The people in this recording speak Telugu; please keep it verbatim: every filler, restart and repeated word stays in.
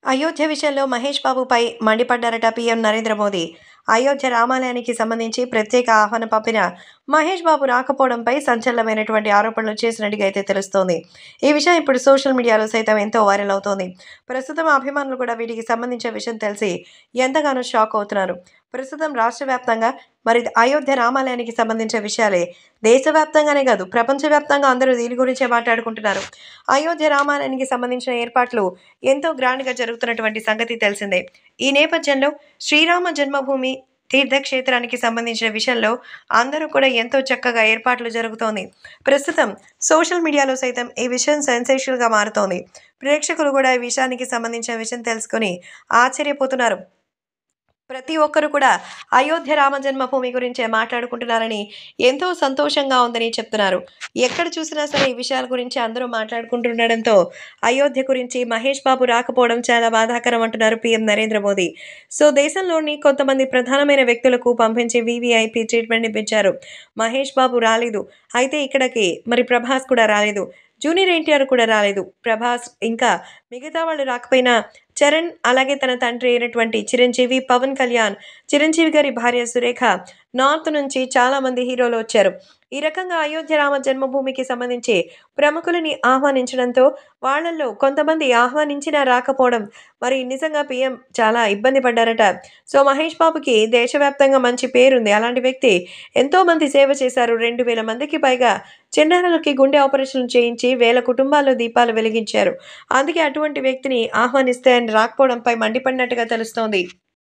అయోధ్య విషయంలో మహేష్ బాబుపై మండిపడ్డారట పీఎం నరేంద్ర మోదీ. అయోధ్య రామాలయానికి సంబంధించి ప్రత్యేక ఆహ్వానం పంపిన మహేష్ బాబు రాకపోవడంపై సంచలనమైనటువంటి ఆరోపణలు చేసినట్టుగా అయితే తెలుస్తోంది. ఈ విషయం ఇప్పుడు సోషల్ మీడియాలో సైతం ఎంతో వైరల్ అవుతోంది. ప్రస్తుతం అభిమానులు కూడా వీటికి సంబంధించిన విషయం తెలిసి ఎంతగానో షాక్ అవుతున్నారు. ప్రస్తుతం రాష్ట్ర వ్యాప్తంగా మరి అయోధ్య రామాలయానికి సంబంధించిన విషయాలే దేశవ్యాప్తంగానే కాదు, ప్రపంచవ్యాప్తంగా అందరూ దీని గురించే మాట్లాడుకుంటున్నారు. అయోధ్య రామాలయానికి సంబంధించిన ఏర్పాట్లు ఎంతో గ్రాండ్‌గా జరుగుతున్నటువంటి సంగతి తెలిసిందే. ఈ నేపథ్యంలో శ్రీరామ జన్మభూమి తీర్థక్షేత్రానికి సంబంధించిన విషయంలో అందరూ కూడా ఎంతో చక్కగా ఏర్పాట్లు జరుగుతోంది. ప్రస్తుతం సోషల్ మీడియాలో సైతం ఈ విషయం సెన్సేషనల్‌గా మారుతోంది. ప్రేక్షకులు కూడా ఈ విషయానికి సంబంధించిన విషయం తెలుసుకొని ఆశ్చర్యపోతున్నారు. ప్రతి ఒక్కరు కూడా అయోధ్య రామ జన్మభూమి గురించే మాట్లాడుకుంటున్నారని, ఎంతో సంతోషంగా ఉందని చెప్తున్నారు. ఎక్కడ చూసినా సరే ఈ విషయాల గురించి అందరూ మాట్లాడుకుంటుండడంతో అయోధ్య గురించి మహేష్ బాబు రాకపోవడం చాలా బాధాకరం అంటున్నారు పీఎం నరేంద్ర మోదీ. సో దేశంలోని కొంతమంది ప్రధానమైన వ్యక్తులకు పంపించి వీవీఐపీ ట్రీట్మెంట్ ఇప్పించారు. మహేష్ బాబు రాలేదు. అయితే ఇక్కడికి మరి ప్రభాస్ కూడా రాలేదు. జూనియర్ ఎన్టీఆర్ కూడా రాలేదు. ప్రభాస్ ఇంకా మిగతా వాళ్ళు రాకపోయినా చరణ్, అలాగే తన తండ్రి అయినటువంటి చిరంజీవి, పవన్ కళ్యాణ్, చిరంజీవి గారి భార్య సురేఖ, నార్త్ నుంచి చాలామంది హీరోలు వచ్చారు. ఈ రకంగా అయోధ్య రామ జన్మభూమికి సంబంధించి ప్రముఖులని ఆహ్వానించడంతో వాళ్ళల్లో కొంతమంది ఆహ్వానించినా రాకపోవడం, మరి నిజంగా పీఎం చాలా ఇబ్బంది పడ్డారట. సో మహేష్ బాబుకి దేశవ్యాప్తంగా మంచి పేరుంది. అలాంటి వ్యక్తి ఎంతోమంది సేవ చేశారు. రెండు వేల మందికి పైగా చిన్నారులకి గుండె ఆపరేషన్లు చేయించి వేల కుటుంబాల్లో దీపాలు వెలిగించారు. అందుకే అటువంటి వ్యక్తిని ఆహ్వానిస్తే ఆయన రాకపోవడంపై మండిపడినట్టుగా తెలుస్తోంది.